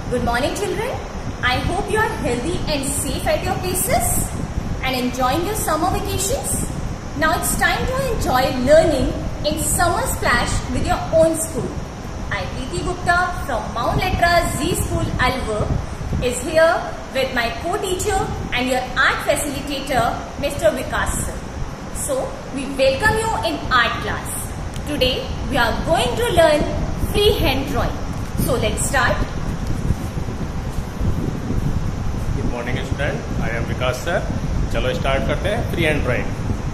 Good morning, children. I hope you are healthy and safe at your places and enjoying your summer vacations. Now it's time to enjoy learning in Summer Splash with your own school. I, Preeti Gupta from Mount Letra Z School, Alwar, is here with my co-teacher and your art facilitator, Mr. Vikas sir. So, we welcome you in art class. Today, we are going to learn freehand drawing. So, let's start. Good morning, student. I am Vikas sir. चलो start करते हैं freehand drawing.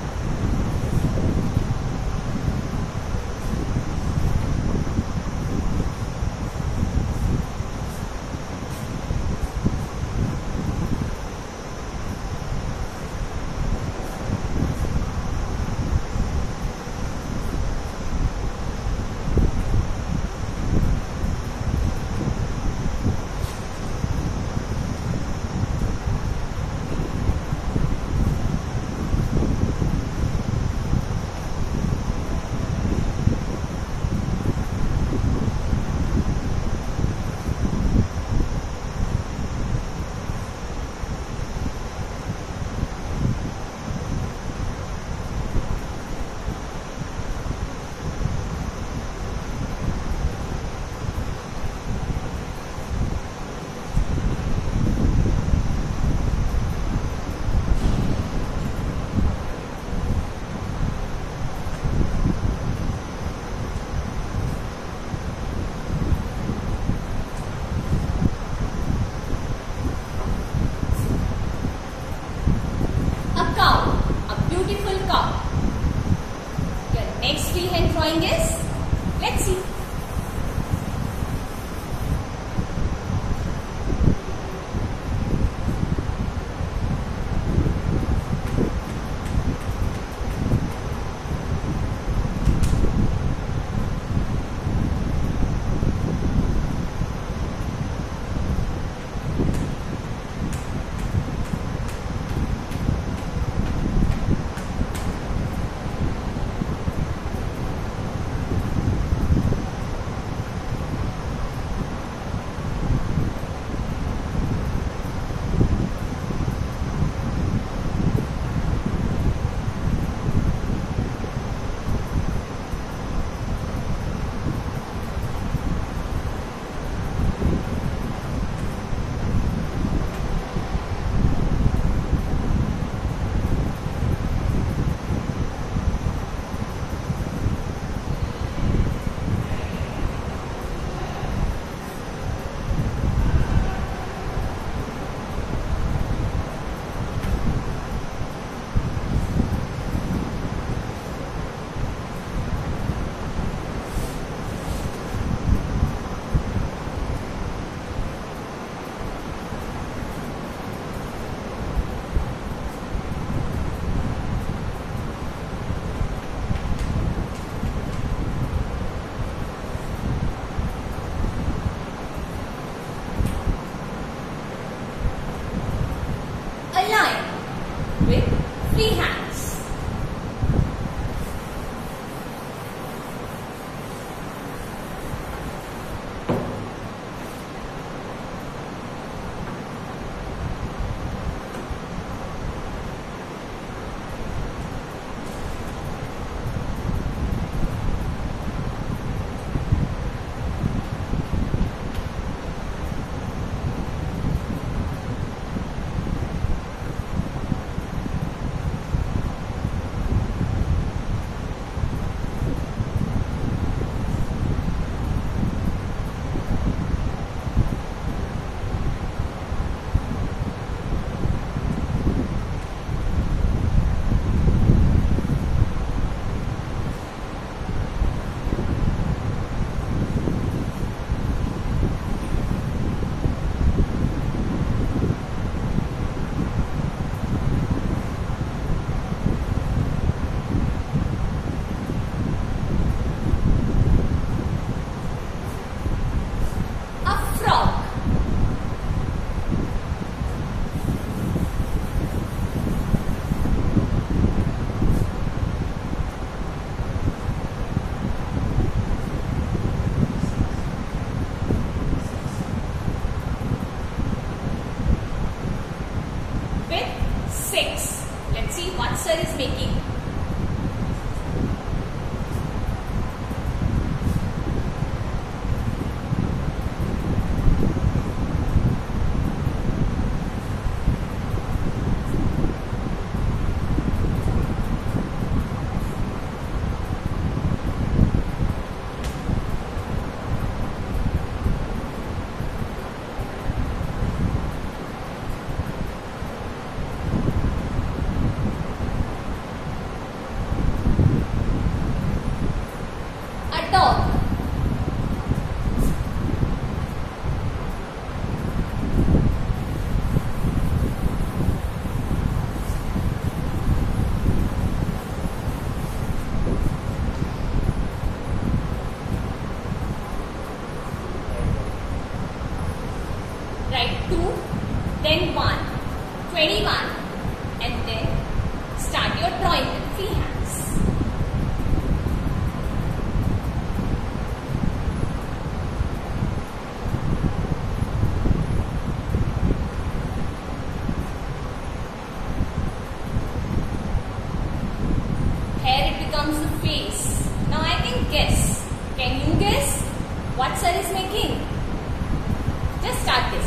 Next freehand drawing is, let's see. With free hands. Write 2, then 1, 21, and then start your drawing with free hands. Here it becomes a face. Now I can guess. Can you guess what sir is making? Just start this.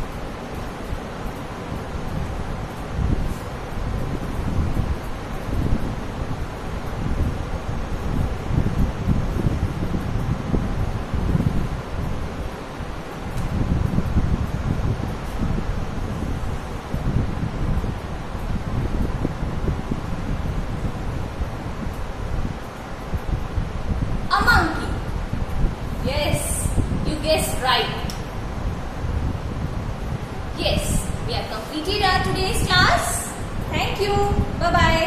A monkey. Yes, you guessed right. Yes, we have completed our today's class. Thank you. Bye-bye.